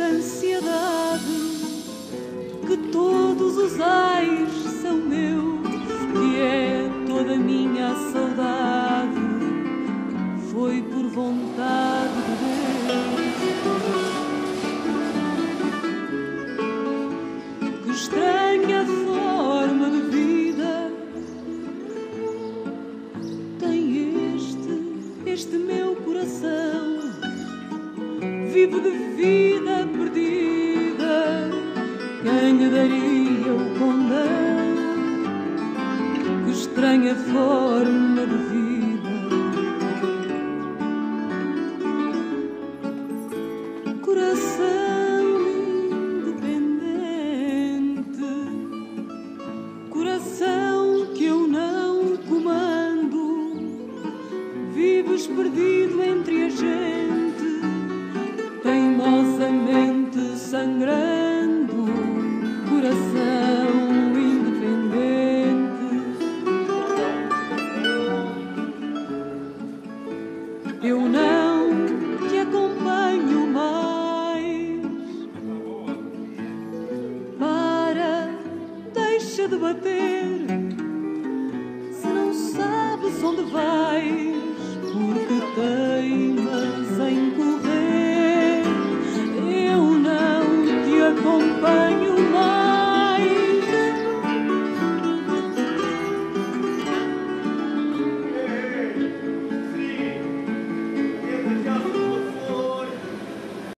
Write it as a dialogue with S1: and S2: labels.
S1: ansiedade, que todos os ais são meus, que é toda minha saudade, foi por vontade de Deus. Que estranha forma de vida tem este meu coração, vive de vida perdida, quem lhe daria o condão? Que estranha forma de vida, coração independente, coração que eu não comando, vives perdido entre a gente, teimosamente sangrando, coração independente. Eu não te acompanho mais. Para, deixa de bater. Se não sabes onde vais, porque teimas em correr, eu não te acompanho mais.